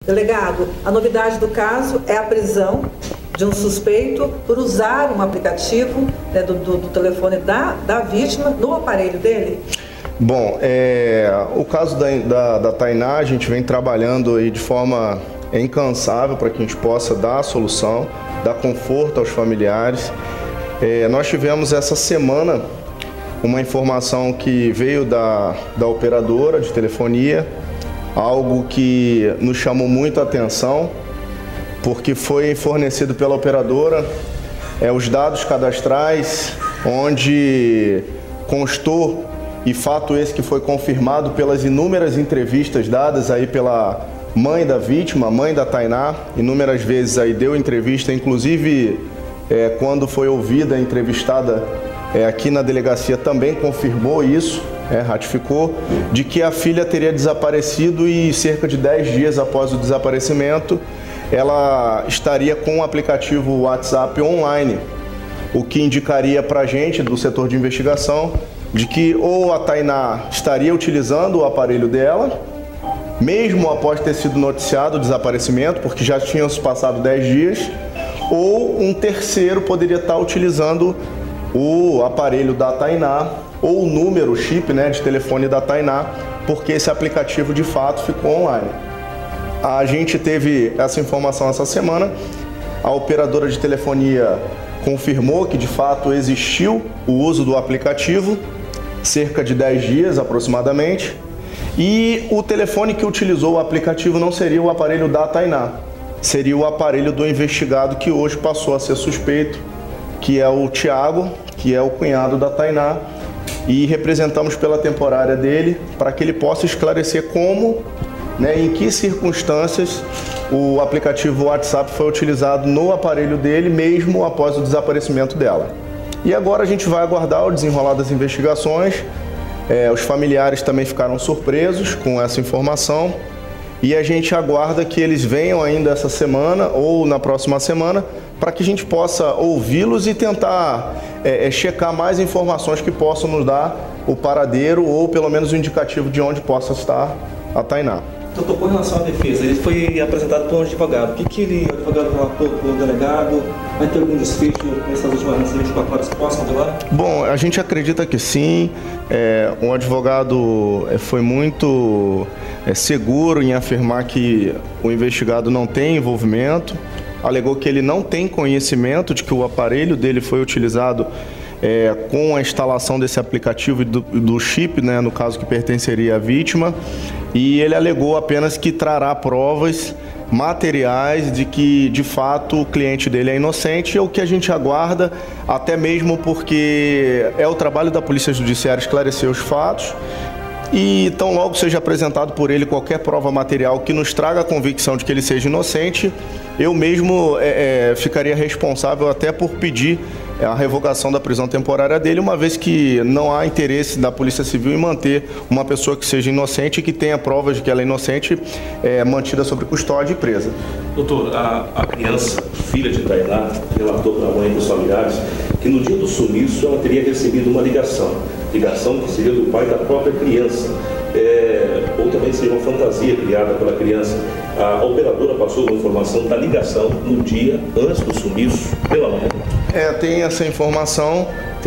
Delegado, a novidade do caso é a prisão de um suspeito por usar um aplicativo, né, do telefone da vítima no aparelho dele? Bom, o caso da Tainá, a gente vem trabalhando aí de forma incansável para que a gente possa dar a solução, dar conforto aos familiares. Nós tivemos essa semana uma informação que veio da operadora de telefonia, algo que nos chamou muito a atenção, porque foi fornecido pela operadora os dados cadastrais, onde constou, e fato esse que foi confirmado pelas inúmeras entrevistas dadas aí pela mãe da vítima, mãe da Tainá, inúmeras vezes aí deu entrevista, inclusive quando foi ouvida, entrevistada aqui na delegacia também confirmou isso, ratificou, de que a filha teria desaparecido e cerca de 10 dias após o desaparecimento, ela estaria com o aplicativo WhatsApp online, o que indicaria para a gente do setor de investigação de que ou a Tainá estaria utilizando o aparelho dela, mesmo após ter sido noticiado o desaparecimento, porque já tinham se passado 10 dias, ou um terceiro poderia estar utilizando o aparelho da Tainá ou o número, o chip, né, de telefone da Tainá, porque esse aplicativo de fato ficou online. A gente teve essa informação essa semana, a operadora de telefonia confirmou que de fato existiu o uso do aplicativo, cerca de 10 dias aproximadamente, e o telefone que utilizou o aplicativo não seria o aparelho da Tainá, seria o aparelho do investigado que hoje passou a ser suspeito, que é o Thiago, que é o cunhado da Tainá, e representamos pela temporária dele para que ele possa esclarecer como, né, em que circunstâncias o aplicativo WhatsApp foi utilizado no aparelho dele, mesmo após o desaparecimento dela. E agora a gente vai aguardar o desenrolar das investigações. Os familiares também ficaram surpresos com essa informação e a gente aguarda que eles venham ainda essa semana ou na próxima semana para que a gente possa ouvi-los e tentar checar mais informações que possam nos dar o paradeiro ou pelo menos o indicativo de onde possa estar a Tainá. Doutor, com relação à defesa, ele foi apresentado por um advogado. O que o advogado relatou para o delegado? Vai ter algum desfecho nessas últimas 24 horas que possam agora? Bom, a gente acredita que sim. Um advogado foi muito seguro em afirmar que o investigado não tem envolvimento. Alegou que ele não tem conhecimento de que o aparelho dele foi utilizado com a instalação desse aplicativo e do chip, né, no caso que pertenceria à vítima, e ele alegou apenas que trará provas materiais de que, de fato, o cliente dele é inocente, é o que a gente aguarda, até mesmo porque é o trabalho da Polícia Judiciária esclarecer os fatos, e tão logo seja apresentado por ele qualquer prova material que nos traga a convicção de que ele seja inocente, eu mesmo ficaria responsável até por pedir a revogação da prisão temporária dele, uma vez que não há interesse da Polícia Civil em manter uma pessoa que seja inocente e que tenha provas de que ela é inocente mantida sob custódia e presa. Doutor, a criança, filha de Tainá, relatou para a mãe e dos familiares que no dia do sumiço ela teria recebido uma ligação que seria do pai da própria criança, ou também seria uma fantasia criada pela criança. A operadora passou uma informação da ligação no dia antes do sumiço pela manhã. Tem essa informação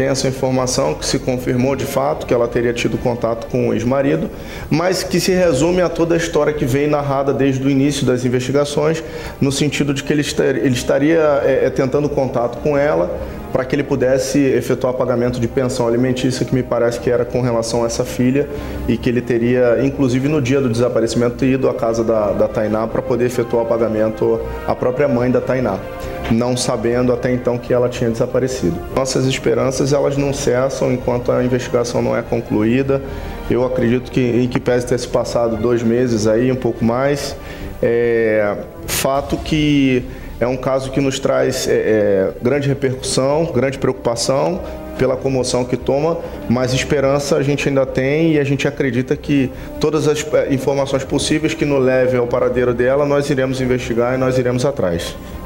que se confirmou de fato que ela teria tido contato com o ex-marido, mas que se resume a toda a história que vem narrada desde o início das investigações, no sentido de que ele estaria tentando contato com ela para que ele pudesse efetuar pagamento de pensão alimentícia, que me parece que era com relação a essa filha, e que ele teria, inclusive no dia do desaparecimento, ido à casa da Tainá para poder efetuar o pagamento à própria mãe da Tainá, não sabendo até então que ela tinha desaparecido. Nossas esperanças, elas não cessam enquanto a investigação não é concluída. Eu acredito que, em que pese ter se passado 2 meses aí, um pouco mais, fato que é um caso que nos traz grande repercussão, grande preocupação pela comoção que toma, mas esperança a gente ainda tem e a gente acredita que todas as informações possíveis que nos levem ao paradeiro dela, nós iremos investigar e nós iremos atrás.